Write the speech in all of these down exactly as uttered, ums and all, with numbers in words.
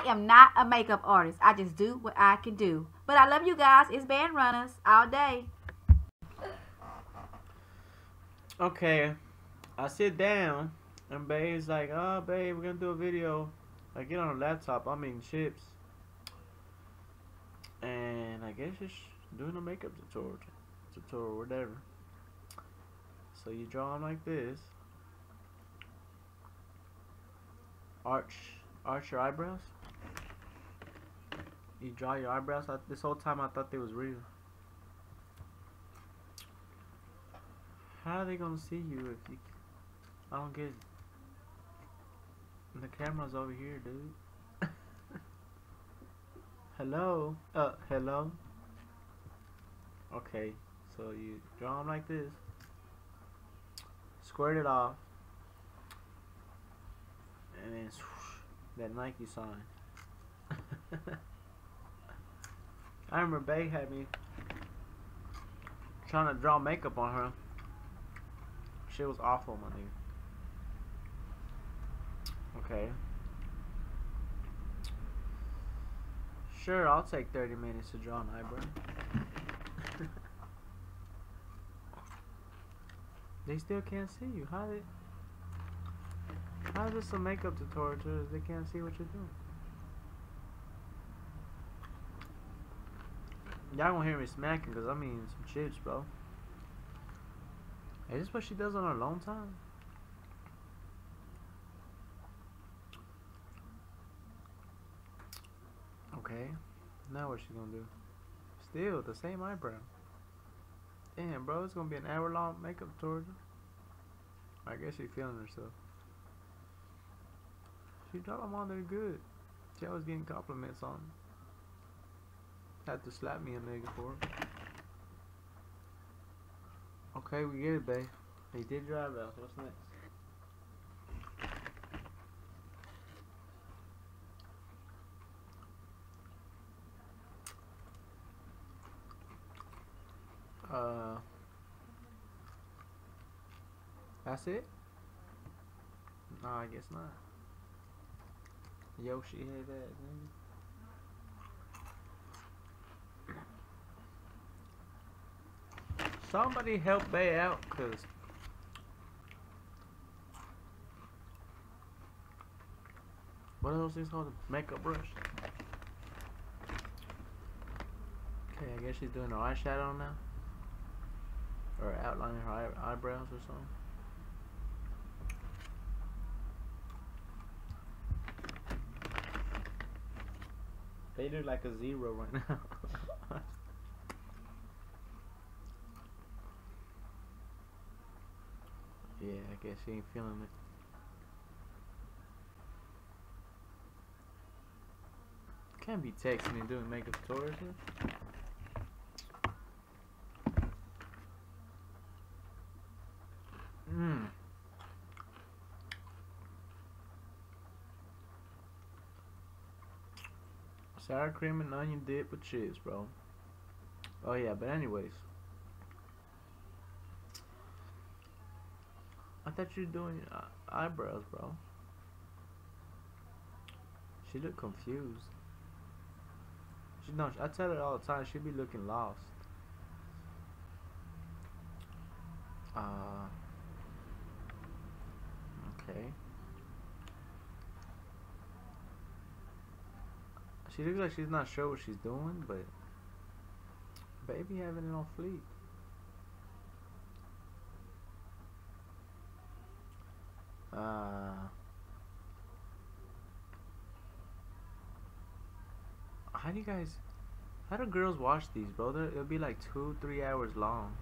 I am not a makeup artist. I just do what I can do. But I love you guys. It's Band Runners all day. Okay, I sit down and babe's like, "Oh, babe, we're gonna do a video." I get on a laptop. I'm eating chips, and I guess just doing a makeup tutorial, tutorial, whatever. So you draw them like this. Arch, arch your eyebrows. You draw your eyebrows. I, this whole time I thought they was real. How are they gonna see you if you? I don't get it. The camera's over here, dude. Hello? Uh, hello? Okay, so you draw them like this. Squirt it off. And then swoosh, that Nike sign. I remember Bay had me trying to draw makeup on her. Shit was awful, my nigga. Okay. Sure, I'll take thirty minutes to draw an eyebrow. They still can't see you. How they? How is this a makeup tutorial too? They can't see what you're doing. Y'all gonna hear me smacking because I'm eating some chips, bro. Is this what she does on her alone time? Okay. Now what's she gonna do? Still the same eyebrow. Damn, bro, it's gonna be an hour long makeup tutorial. I guess she's feeling herself. She dropped them on there good. She always getting compliments on them. Had to slap me a nigga for it. Okay, we get it, babe. They did your eyebrows. What's next? Uh, that's it? No, I guess not. Yoshi had that, nigga. Somebody help Bay out, cause what else is called? A makeup brush. Okay, I guess she's doing her eyeshadow now, or outlining her eye eyebrows or something. They look like a zero right now. Yeah, I guess she ain't feeling it. Can't be texting and doing makeup tutorials. Mmm. Sour cream and onion dip with chips, bro. Oh yeah, but anyways. I thought you were doing uh, eyebrows, bro. She looked confused. She no, I tell her all the time. She be looking lost. Uh. Okay. She looks like she's not sure what she's doing, but baby having it on fleek. Uh. How do you guys? How do girls watch these, bro? They're, it'll be like two, three hours long.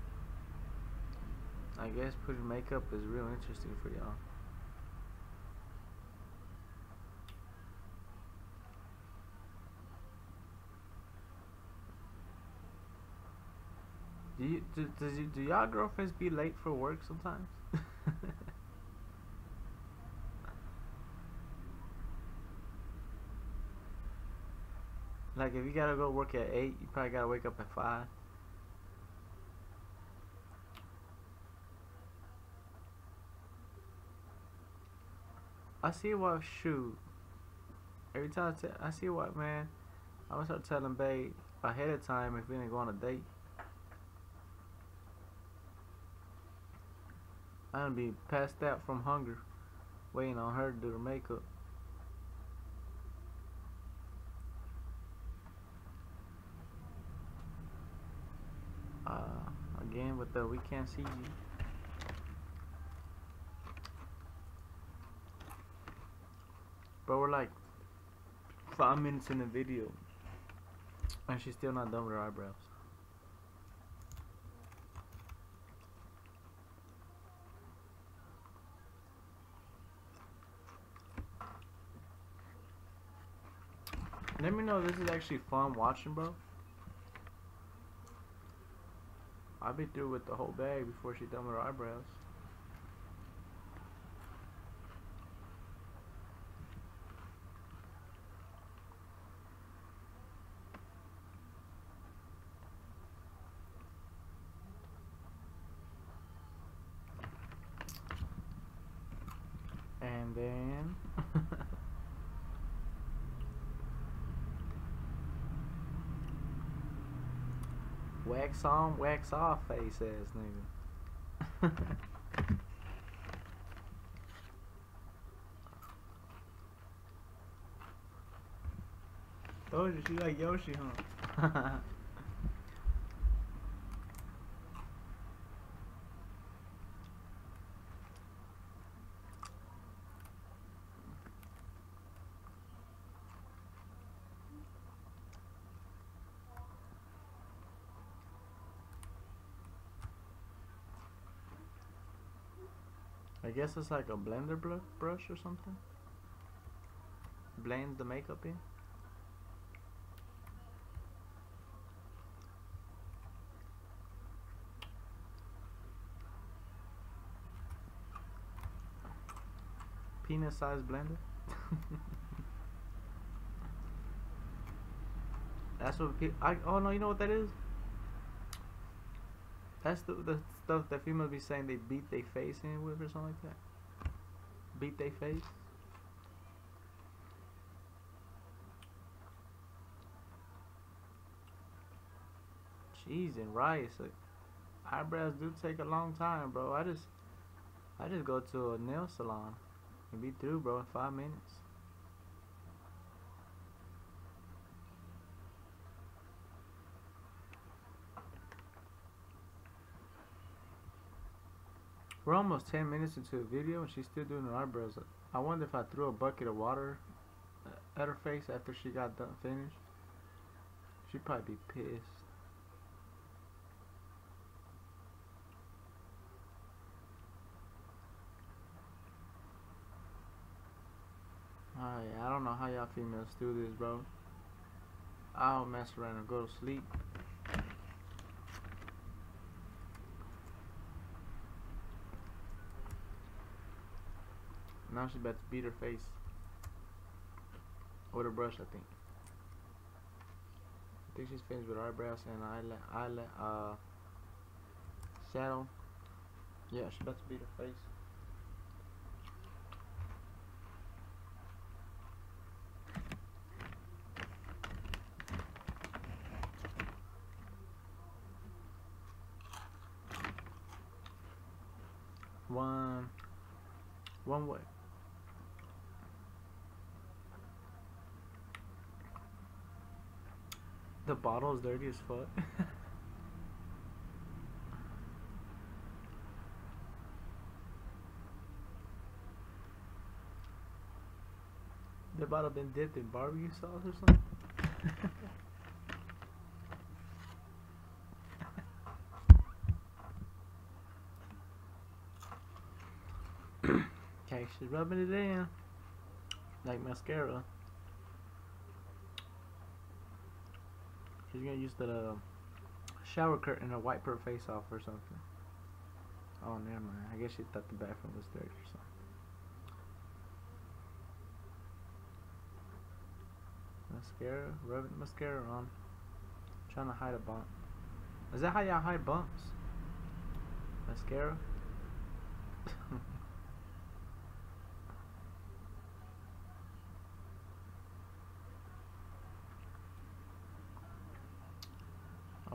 I guess putting makeup is real interesting for y'all. Do you do does you, do y'all girlfriends be late for work sometimes? Like if you gotta go work at eight, you probably gotta wake up at five. I see why shoot. Every time I, t- I see what, man, I'm gonna start telling babe ahead of time if we ain't go on a date. I'm gonna be passed out from hunger, waiting on her to do her makeup. Uh, again with the we can't see you. Bro, we're like five minutes in the video, and she's still not done with her eyebrows. Let me know if this is actually fun watching, bro. I'll be through with the whole bag before she's done with her eyebrows. And then wax on, wax off face ass nigga. Told you she like Yoshi, huh? I guess it's like a blender br brush or something. Blend the makeup in. Peanut sized blender. That's what pe I oh no, you know what that is? That's the, the stuff that females be saying they beat their face in with or something like that. Beat their face. Cheese and rice. Like, eyebrows do take a long time, bro. I just I just go to a nail salon and be through, bro, in five minutes. We're almost ten minutes into a video and she's still doing her eyebrows. I wonder if I threw a bucket of water at her face after she got done finished. She'd probably be pissed. Alright, I don't know how y'all females do this, bro. I don't mess around and go to sleep. Now she's about to beat her face with a brush, I think. I think she's finished with her eyebrows and eyelid, eyelid, uh, shadow. Yeah, she's about to beat her face. One, one way. The bottle is dirty as fuck. The bottle been dipped in barbecue sauce or something. Okay, she's rubbing it in like mascara. She's gonna use the uh, shower curtain to wipe her face off or something. Oh, never mind. I guess she thought the bathroom was dirty or something. Mascara, rubbing mascara on. Trying to hide a bump. Is that how y'all hide bumps? Mascara?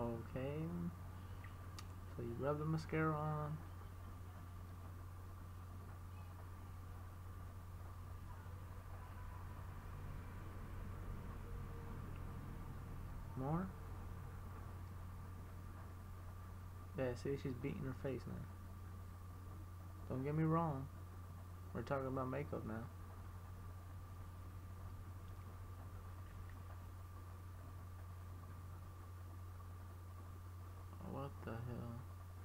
Okay. So you rub the mascara on. More? Yeah, see, she's beating her face now. Don't get me wrong. We're talking about makeup now. What the hell?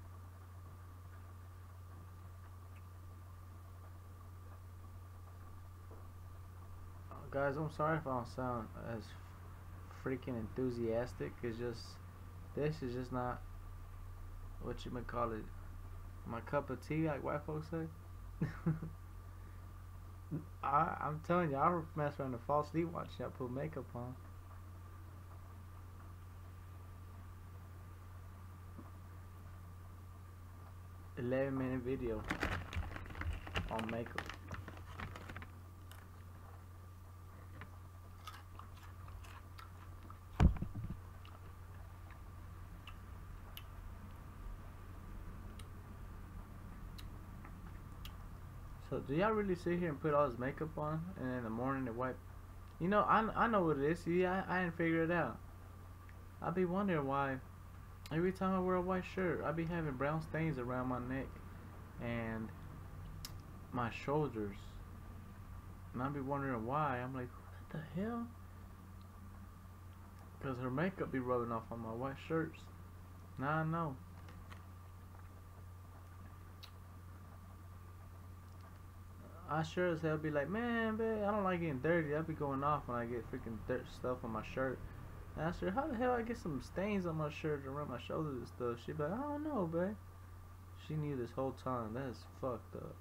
Uh, guys, I'm sorry if I don't sound as freaking enthusiastic. It's just, this is just not what you might call it, my cup of tea, like white folks say. I, I'm telling you, I mess around and fall asleep watching I put makeup on. eleven minute video on makeup. So do y'all really sit here and put all this makeup on and in the morning to wipe? You know, I, I know what it is. See, I, I didn't figure it out. I be wondering why every time I wear a white shirt, I be having brown stains around my neck and my shoulders. And I be wondering why. I'm like, what the hell? Because her makeup be rubbing off on my white shirts. Now I know. I sure as hell be like, man, babe, I don't like getting dirty. I be going off when I get freaking dirt stuff on my shirt. And I said, how the hell I get some stains on my shirt around my shoulders and stuff? She be like, I don't know, babe. She knew this whole time. That is fucked up.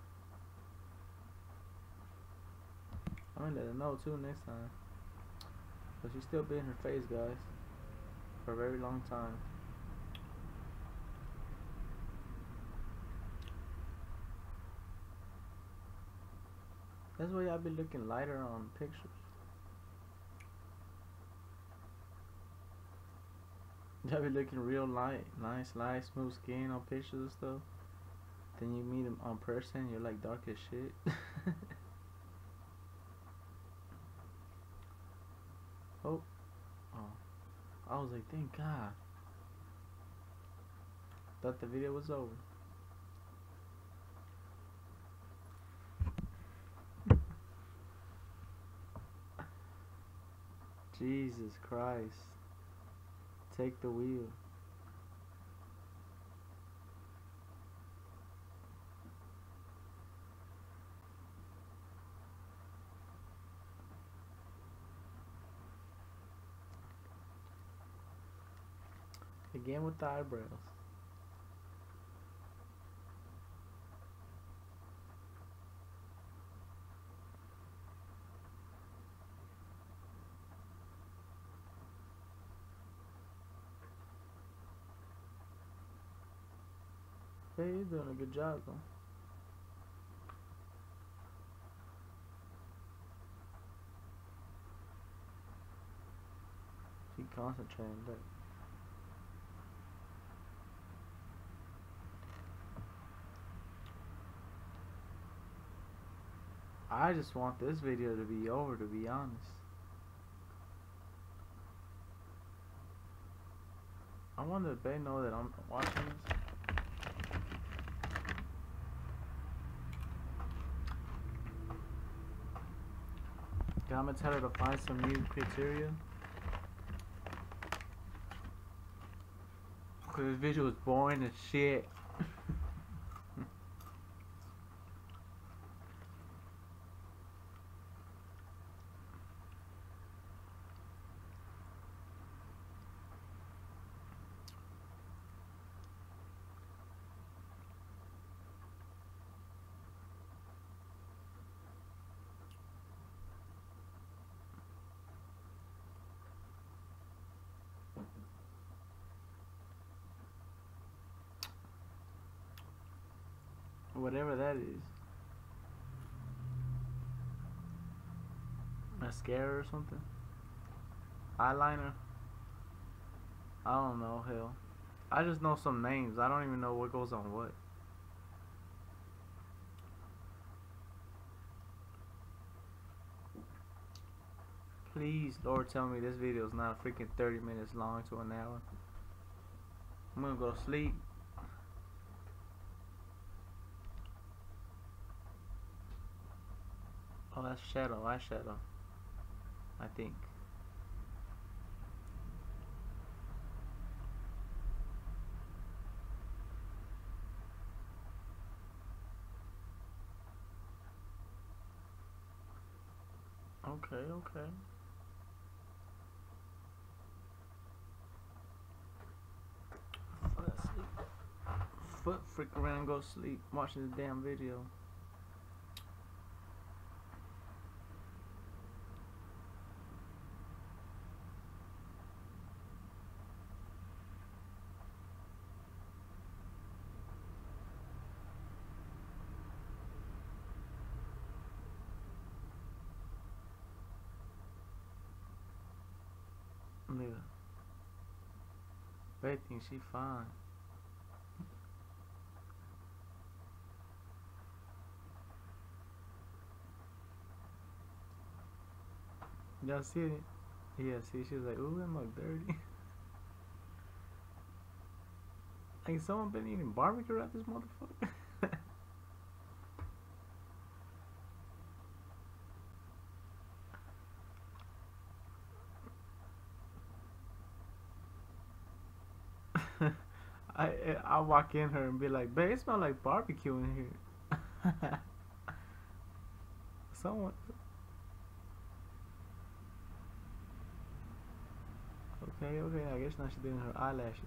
I'm gonna let her know too next time. But she still be in her face, guys, for a very long time. That's why y'all be looking lighter on pictures. Y'all be looking real light, nice, light, smooth skin on pictures and stuff. Then you meet them on person, you're like dark as shit. oh, oh, I was like, thank God. Thought the video was over. Jesus Christ. Take the wheel. Again with the eyebrows. Hey, you're doing a good job though. She concentrating there. I just want this video to be over, to be honest. I wonder if they know that I'm watching this. I'm gonna tell her to find some new criteria. Cause this video is boring as shit. Whatever that is. Mascara or something. Eyeliner. I don't know, hell. I just know some names. I don't even know what goes on what. Please, Lord, tell me this video is not a freaking thirty minutes long to an hour. I'm gonna go to sleep. Oh, that's shadow, eyeshadow, I think. Okay, okay. Let's sleep. Foot freak around, go sleep, watching the damn video. Nigga. They think she fine. Y'all see it? Yeah, see, she was like, ooh, that look dirty. Ain't someone been eating barbecue at this motherfucker? I I walk in her and be like, babe, it smell like barbecue in here. Someone. Okay, okay. I guess now she's doing her eyelashes.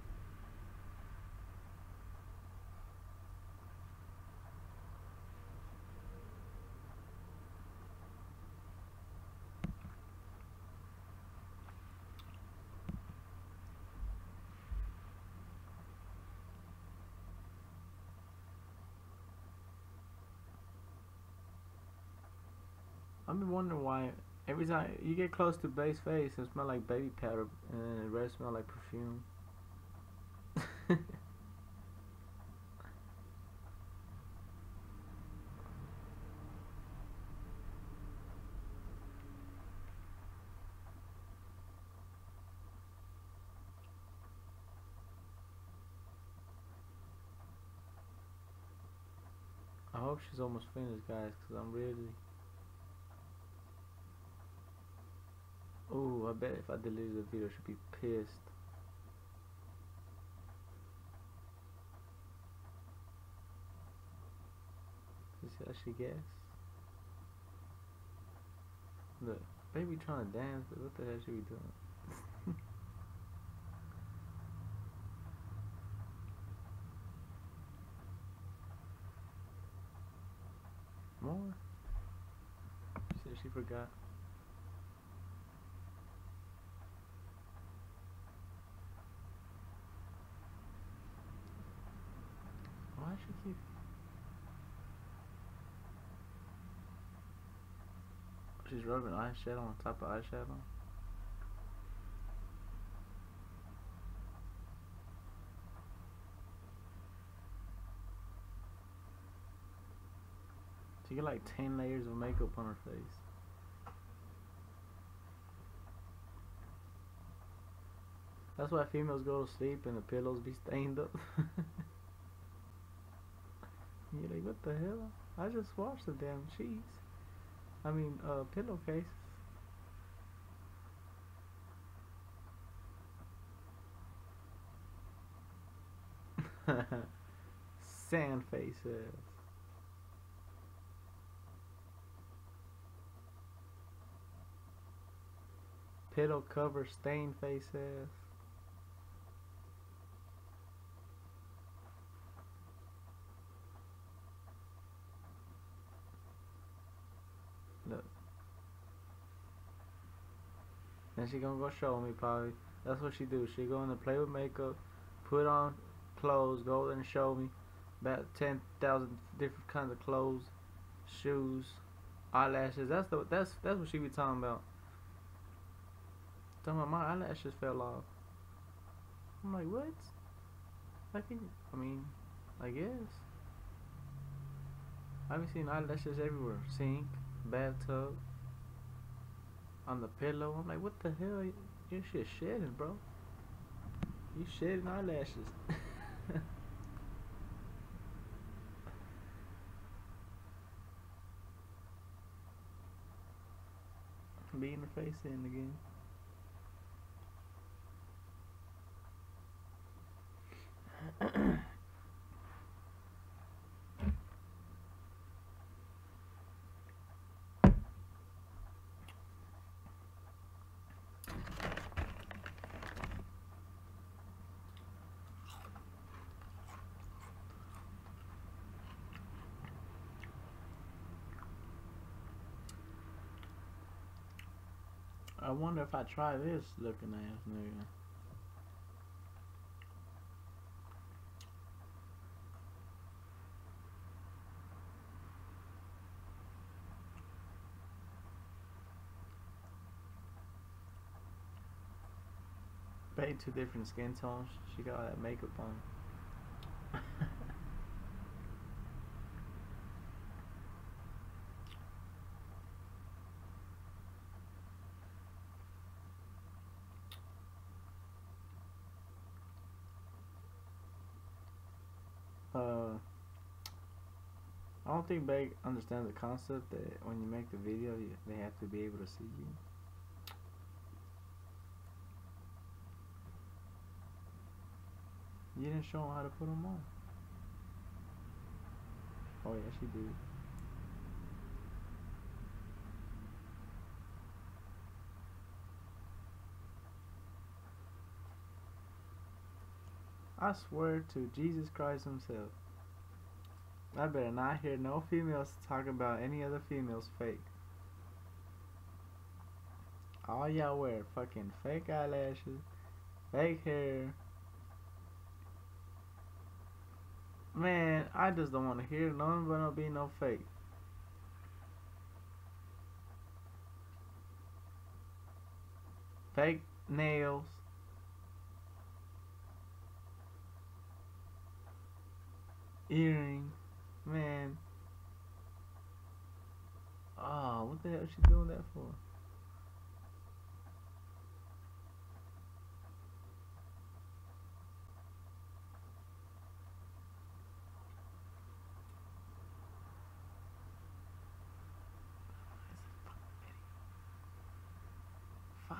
I've been wondering why every time you get close to Bae's face, it smells like baby powder, and then the rest smell like perfume. I hope she's almost finished, guys, because I'm really... Ooh, I bet if I deleted the video, she'd be pissed. You see how she gets? Look, baby trying to dance, but what the hell she be doing? More? She said she forgot. Why she keep... She's rubbing eyeshadow on top of eyeshadow. She get like ten layers of makeup on her face. That's why females go to sleep and the pillows be stained up. You're like, what the hell? I just washed the damn sheets. I mean, uh, pillowcases. Sand faces. Pillow cover stain faces. Look. Then she gonna go show me probably. That's what she do. She gonna play with makeup, put on clothes, go and show me about ten thousand different kinds of clothes, shoes, eyelashes. That's the that's that's what she be talking about. Talking about my eyelashes fell off. I'm like, what? I can, I mean, I guess. I've been seeing eyelashes everywhere. Sink, bathtub, on the pillow. I'm like, what the hell? Your shit shedding, bro. You shedding eyelashes. Beating her face in again. I wonder if I try this looking ass nigga. Babe, two different skin tones. She got all that makeup on. uh, I don't think Babe understands the concept that when you make the video, you, they have to be able to see you. You didn't show them how to put them on. Oh yeah, she did. I swear to Jesus Christ himself, I better not hear no females talk about any other females fake. All y'all wear fucking fake eyelashes, fake hair. Man, I just don't want to hear none but no be no fake. Fake nails. Earrings. Man. Oh, what the hell is she doing that for? Fuck.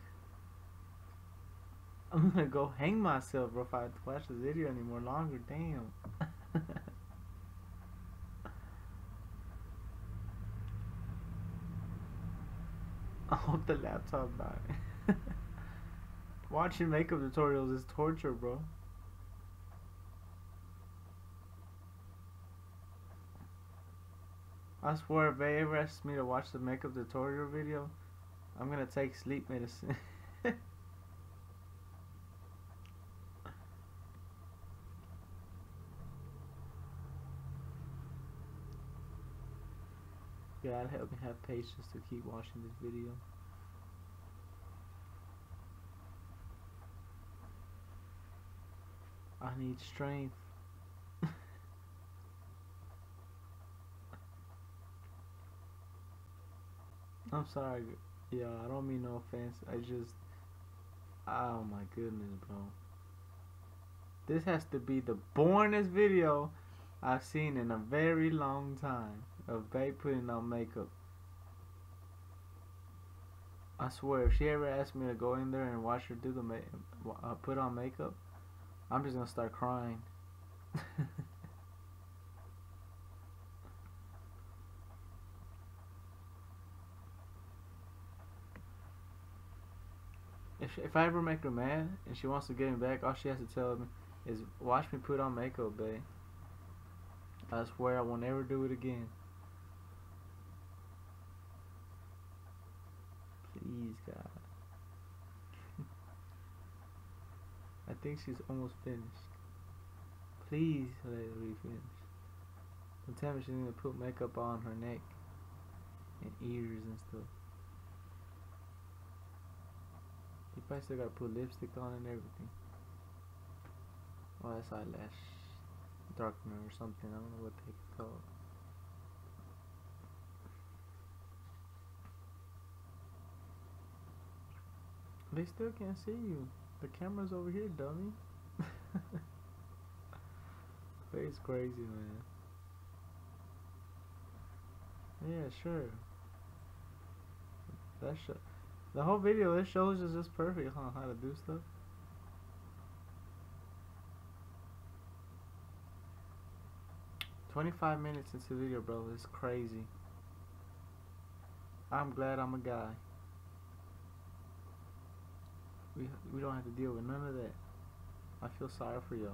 I'm gonna go hang myself, bro, if I watch this video anymore longer. Damn. I hope the laptop died. Watching makeup tutorials is torture, bro. I swear, if they ever ask me to watch the makeup tutorial video, I'm gonna take sleep medicine. God help me have patience to keep watching this video. I need strength. I'm sorry, yeah, I don't mean no offense. I just, oh my goodness, bro. This has to be the boringest video I've seen in a very long time of Babe putting on makeup. I swear, if she ever asked me to go in there and watch her do the make, uh, put on makeup, I'm just gonna start crying. If, if I ever make her mad and she wants to get me back, all she has to tell me is, watch me put on makeup, babe. I swear I will never do it again. Please, God. I think she's almost finished. Please let her be finished. Don't tell me she's gonna put makeup on her neck and ears and stuff. You probably still gotta put lipstick on and everything. Oh, that's eyelash darkener or something. I don't know what they call it. They still can't see you. The camera's over here, dummy. It's crazy, man. Yeah, sure. That sh the whole video, it shows us just perfect, huh? How to do stuff. twenty-five minutes into the video, bro. It's crazy. I'm glad I'm a guy. We we don't have to deal with none of that. I feel sorry for y'all.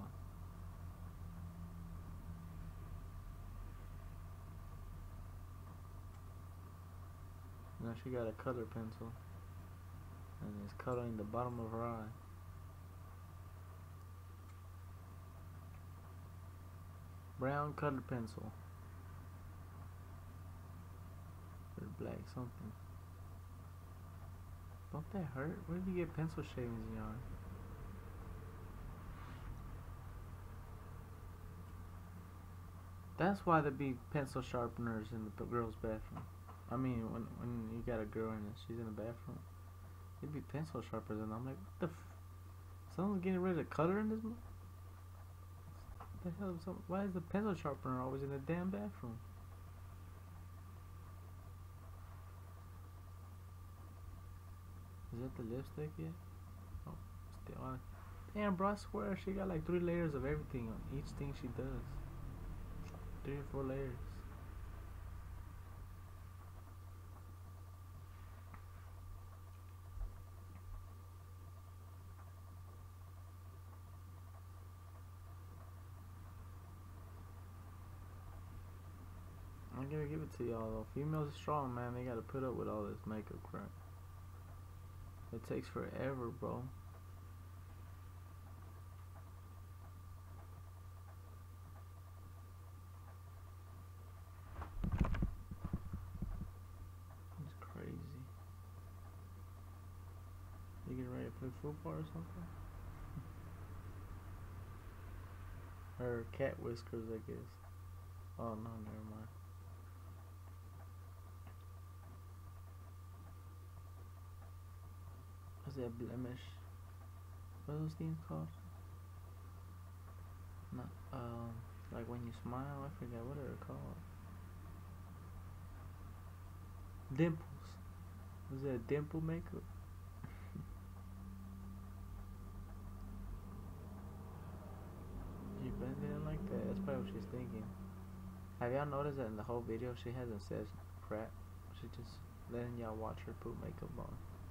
Now she got a color pencil, and it's coloring the bottom of her eye. Brown color pencil. Or black something. Don't that hurt? Where did you get pencil shavings in your eye? That's why there be pencil sharpeners in the girls' bathroom. I mean, when when you got a girl and she's in the bathroom, there'd be pencil sharpeners, and I'm like, what the f? Someone's getting rid of color in this mo- What the hell? Some, why is the pencil sharpener always in the damn bathroom? Is that the lipstick yet? Oh, still on. Damn, bro, I swear she got like three layers of everything on each thing she does. Three or four layers. I'm gonna give it to y'all though. Females are strong, man. They gotta put up with all this makeup crap. It takes forever, bro. It's crazy. You getting ready to play football or something? Her cat whiskers, I guess. Oh no, never mind. What's that blemish? What are those things called? Not um, like when you smile. I forget what they're called. Dimples. Was that dimple makeup? You blended in like that. That's probably what she's thinking. Have y'all noticed that in the whole video she hasn't said crap? She just letting y'all watch her put makeup on.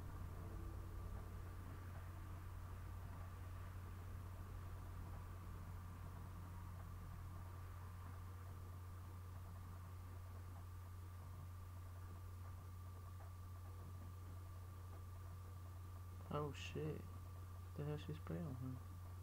Oh shit. What the hell she spray on her?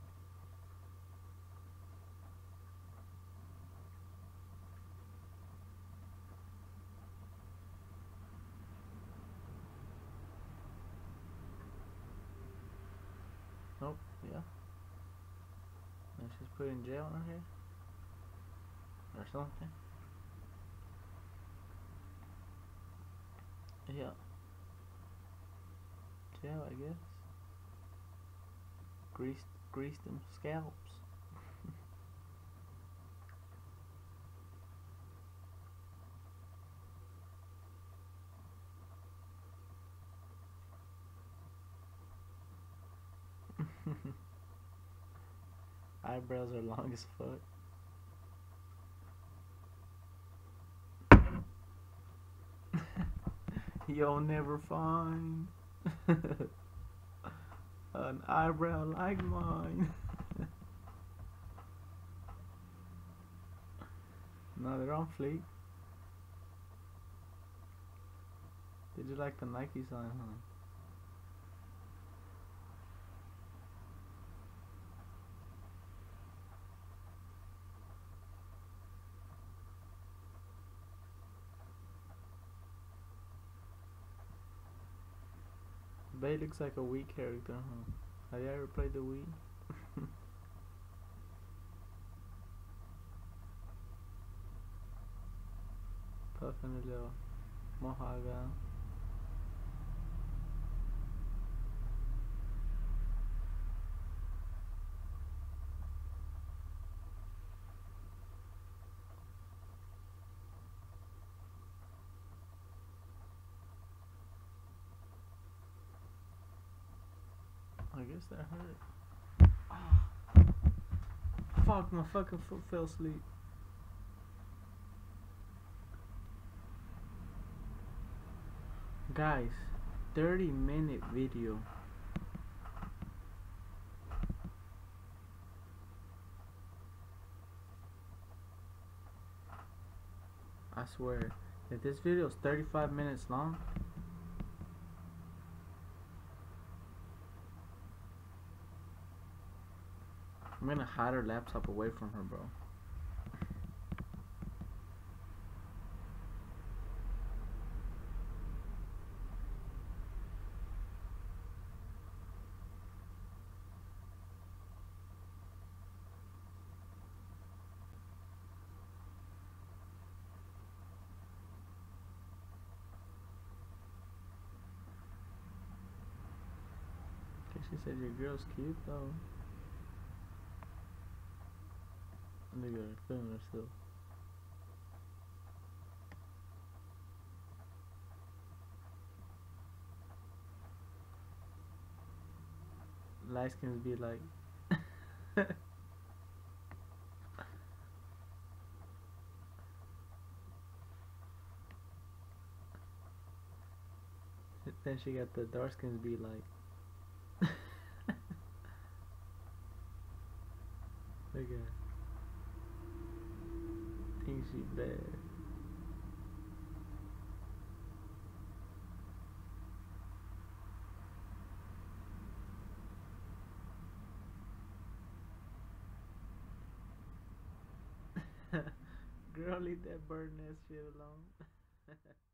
Nope, yeah. And she's putting gel on her hair? Or something? Yeah. Gel, I guess. Grease, grease them scalps. Eyebrows are long as fuck. You'll never find an eyebrow like mine. No, they're on fleek. Did you like the Nike sign, huh? Bay looks like a Wii character, huh? Have you ever played the Wii? puffing a little mohawk out. I guess that hurt. Oh, fuck, my fucking foot fell asleep. Guys, thirty minute video. I swear, if this video is thirty-five minutes long, I'm gonna hide her laptop away from her, bro. She said your girl's cute though. Look at her filming herself. Light skins be like then she got the dark skins be like look at her. Think she bad. Girl, leave that bird nest shit alone.